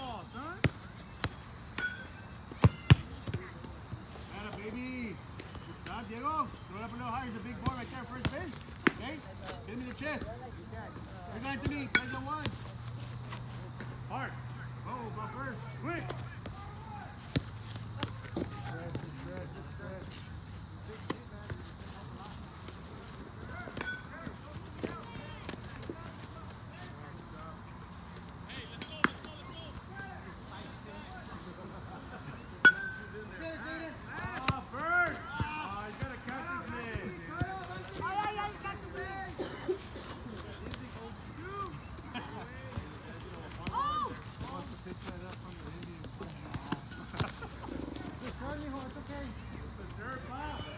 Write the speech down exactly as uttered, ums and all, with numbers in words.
ball, son. Atta, baby. Good job, Diego. Throw it up a little higher. There's a big boy right there, first base. Okay? Hit him in the chest. Bring that to me. Take that one. Hard. Oh, go first. Quick. It's okay. It's a dirt ball.